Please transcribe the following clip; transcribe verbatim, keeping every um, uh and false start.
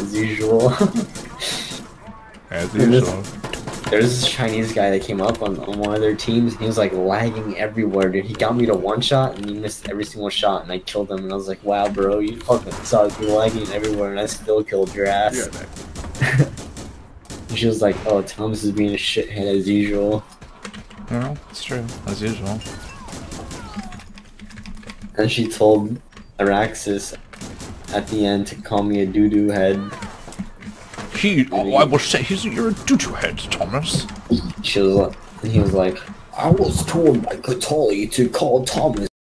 as usual. As And this- usual. There's this Chinese guy that came up on, on one of their teams, and he was like lagging everywhere, dude. He got me to one shot, and he missed every single shot, and I killed him. And I was like, "Wow, bro, you fucking suck. You're lagging everywhere, and I still killed your ass." Yeah, And she was like, "Oh, Thomas is being a shithead as usual." no, it's true. As usual. And she told Araxis at the end to call me a doo-doo head. He, oh, I will say, he's you're a doo-doo head, Thomas. She was like, and he was like, "I was told by Katali to call Thomas